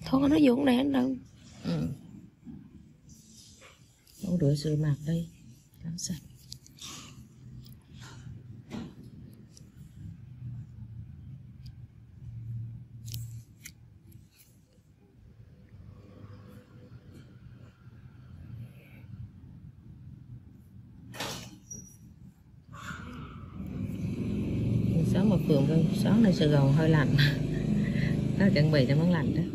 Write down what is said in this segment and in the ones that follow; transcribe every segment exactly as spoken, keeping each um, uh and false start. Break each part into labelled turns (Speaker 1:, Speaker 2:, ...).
Speaker 1: Thôi nó vô đây anh đâu.
Speaker 2: Ừ. Không rửa rửa mặt đây, làm sạch. Sáng một phường thôi, sáng nay Sài Gòn hơi lạnh. Nó chuẩn bị cho món lạnh đó.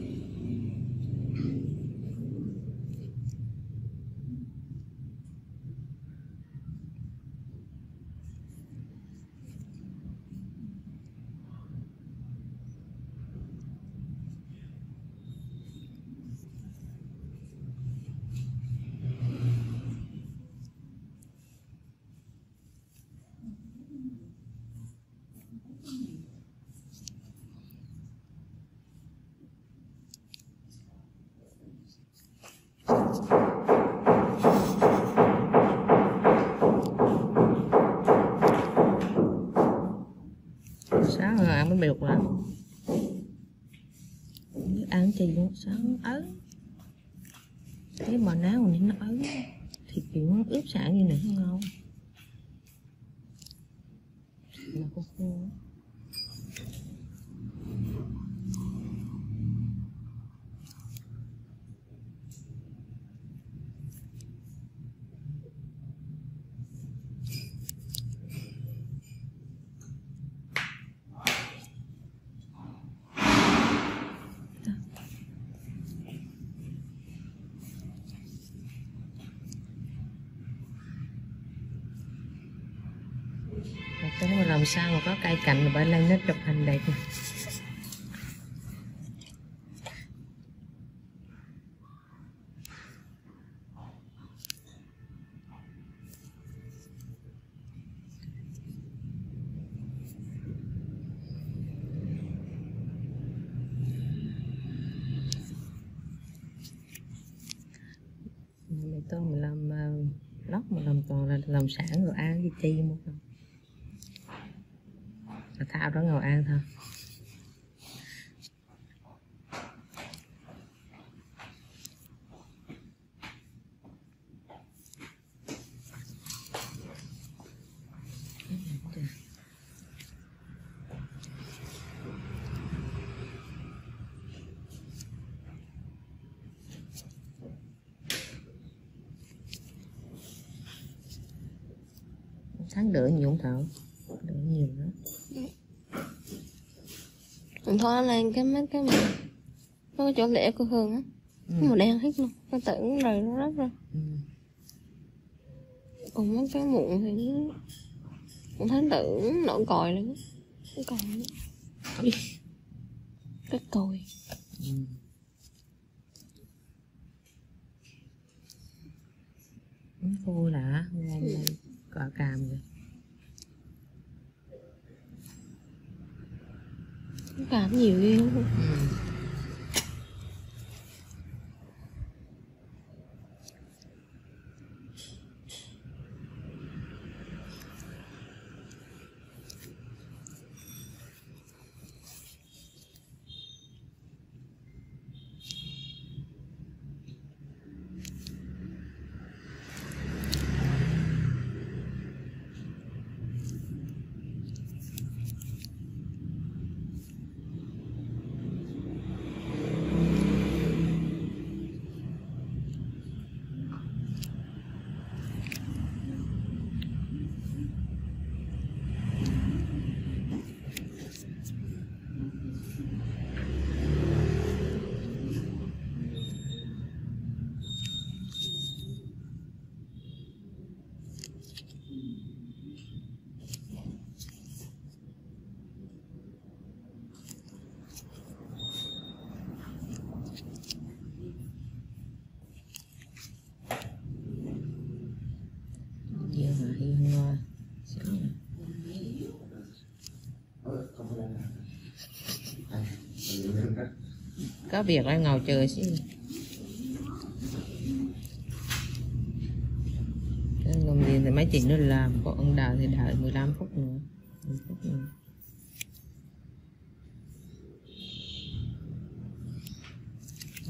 Speaker 2: Sáng rồi ăn bánh bèo lắm. Ăn chi luôn, sáng ớn. Cái mà náo này nó ớn. Thịt kiểu ướp sẵn như này không ngon. Mà khô khô. Cái mà làm sao mà có cây cạnh mà bay lên nó chụp hình đẹp nè. Mày tôi mình làm uh, lóc mà làm toàn là làm sản rồi ăn với chi một không. Thao đó ngồi ăn thôi. Tháng đỡ nhiều không Thảo? Đỡ nhiều đó.
Speaker 1: Mình thôi lên cái mấy cái mà nó có chỗ lẻ của Hương á. Ừ. Nó màu đen hết luôn. Nó tưởng rồi nó rớt rồi. Ừ. Còn mấy cái muộn thì cũng thấy tưởng nổi còi luôn á. Cái còi nữa. Cái còi. Ừ.
Speaker 2: Khô lạ, ngon ừ. Cỏ càm rồi.
Speaker 1: Càm nhiều ghê luôn.
Speaker 2: Ừ. Có việc đang ngồi chờ xíu. Làm gì thì mấy chị nó làm, còn ông đợi thì đợi mười lăm phút nữa. mười phút nữa.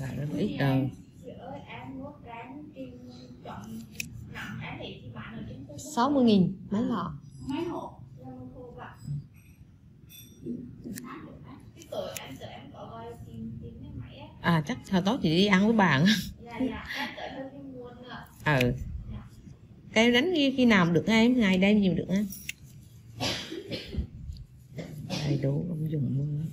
Speaker 2: Là rất ít đâu. sáu mươi nghìn mấy lọ. À chắc hồi tối chị đi ăn với bạn. Ừ. Cái đánh khi nào được em, ngày đêm gì mà được em. Đầy đủ không dùng luôn.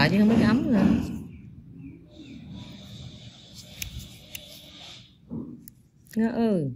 Speaker 2: lại chứ không biết ấm nữa. Nó ơi.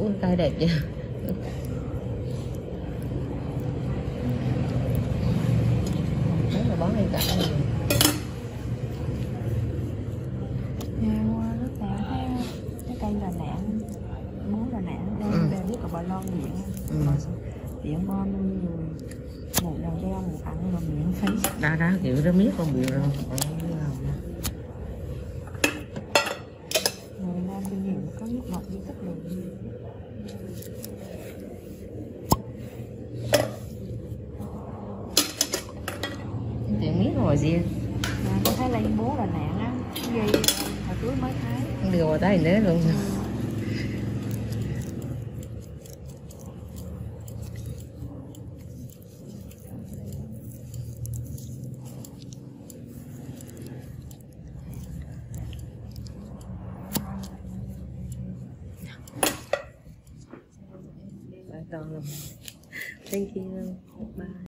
Speaker 2: Tay đẹp vậy. Đấy là bón lên cả.
Speaker 3: Mua nước tẹo thấy cái cây là nạn, bố là nạn,
Speaker 2: Ừ.
Speaker 3: đang đang biết có bà lon điện,
Speaker 2: Ừ.
Speaker 3: điện bom một đầu đeo một ăn mà miễn phí.
Speaker 2: Đó đó kiểu đó miết con bị rồi.
Speaker 3: Người Nam bên nhiều có nước ngọt với chất lượng.
Speaker 2: Chuyện miết rồi gì.
Speaker 3: Mà tôi thấy lấy bố là nạn á, cái dây hồi cưới mới thấy.
Speaker 2: Không đưa vào tay nữa luôn. Toàn luôn. Thank you. Bye.